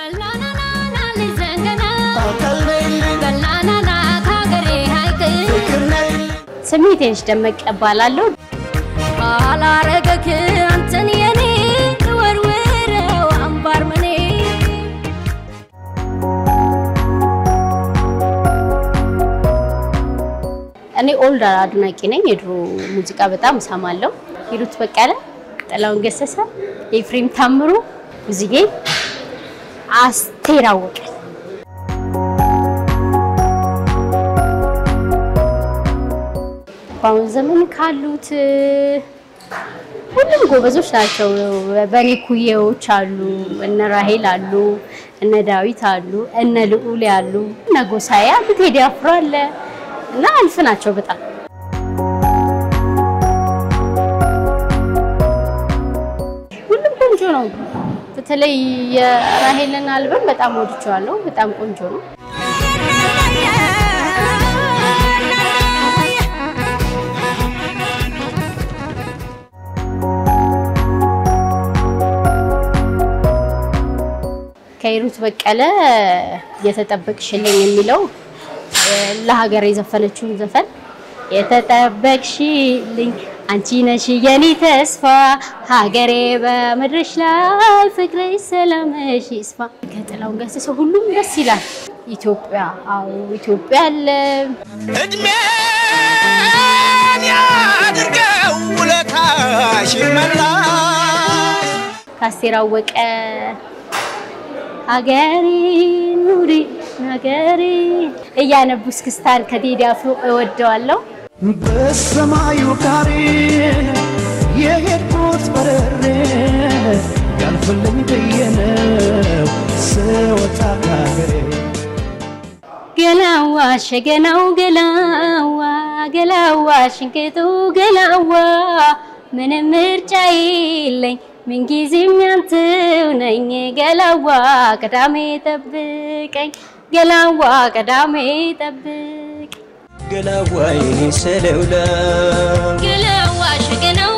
ስሜቴንሽ ደመቀ ባላለው አላረገክ አንተን የኔ ወርወረው አንባር መኔ እኔ ኦልድ አድናቂ ነኝ የድሮ ሙዚቃ በጣም ሰማለሁ ሂሩት በቀለ ጥላውን ገሰሰ ኤፍሬም ታምሩ ሙዚቃ አስቴር አወቀ ባውን ዘመን ካሉት ሁሉም ጎበዞች ናቸው በኔ ኩየዎች አሉ እነ ራሄል አሉ እነ ዳዊት አሉ እነ ልዑል ያሉ እነ ጎሳያ ቴዲ አፍሮ አለ እና አልፍ ናቸው በጣም ሁሉም ቆንጆ ነው በተለይ የራሄልን አልበም በጣም ወድጄዋለሁ በጣም ቆንጆ ነው ከሂሩት በቀለ የተጠበቅሽልኝ የሚለው ለሀገር የዘፈነችው ዘፈን የተጠበቅሽልኝ አንቺ ነሽ የኔ ተስፋ ሀገሬ በመድረሽ ላይ ፍቅርሽ ሰላምሽ ይስፋ ከጥላውን ገሰሰ ሁሉም ደስ ይላል ኢትዮጵያ አው ኢትዮጵያ አለ እድሜን ያድርገው ውለታሽ ይመላሽ ከአስቴር አወቀ አገሪ ኑሪ ነገሪ እያነቡስ ክስታን ከቴዲ አፍሮ እወደዋለሁ በሰማዩ ጋር የሄድኩት በረሬ ያልፈልኝ በየነው ስወጣ ካገሬ ገላዋ ሸገናው ገላዋ ገላዋ ሽንቄቱ ገላዋ ምንም ምርጫ የለኝ ምን ጊዜም ያንተው ነኝ ገላዋ ቀዳሜ ጠብቀኝ ገላዋ ቀዳሜ ጠብቅ ገላዋ የኔ ሰለውላ ገላዋ ሸገናው